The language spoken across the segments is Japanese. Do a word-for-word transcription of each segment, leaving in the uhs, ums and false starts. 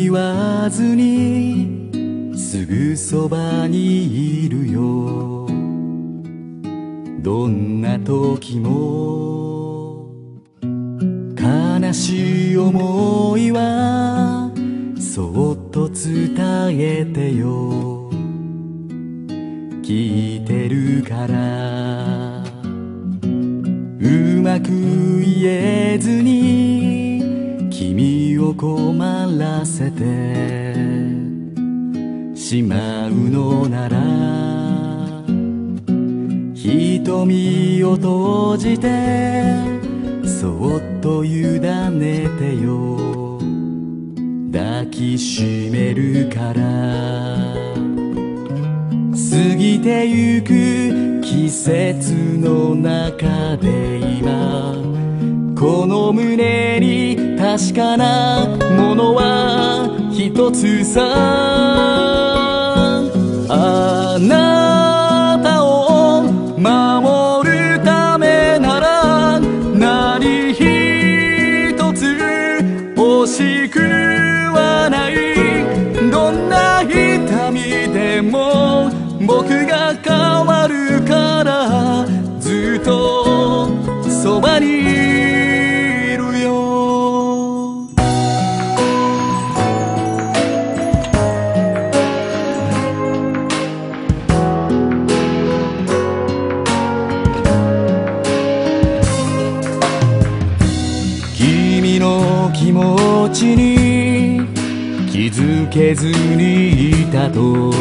言わずにすぐそばにいるよ。どんな時も悲しい思いはそっと伝えてよ。聞いてるからうまく言えずに君を困らせてしまうのなら瞳を閉じてそっと委ねてよ。抱きしめるから過ぎてゆく季節の中で今この胸に確かなものは一つさ。あなたを守るためなら何一つ惜しくはない。どんな痛みでも僕が変わるからずっとそばにいるよ。君の気持ちに気づけずにいたと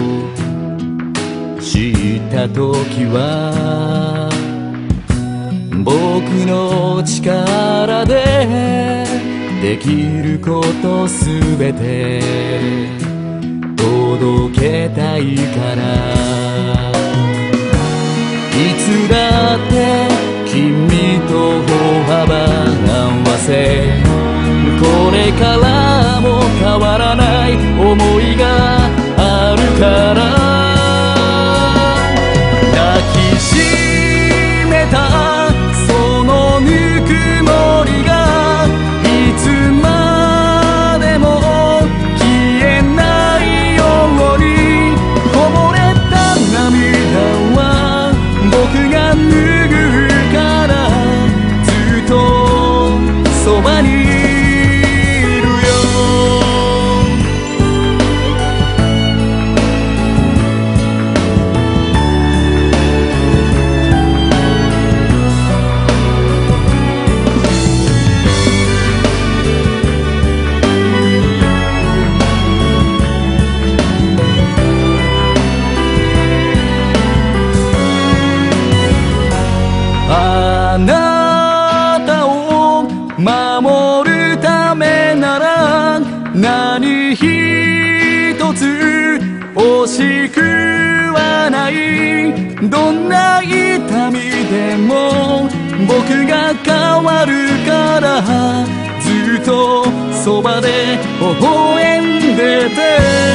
知った時は僕の力でできることすべて届けたいから。いつだって君と歩幅合わせこれからも変わらない思いがあるから抱きしめたそのぬくもりがいつまでも消えないようにこぼれた涙は僕が拭うからずっとそばにいるよ。あなたを守るためなら何一つ惜しくはない。どんな痛みでも僕が変わるからずっとそばで微笑んでて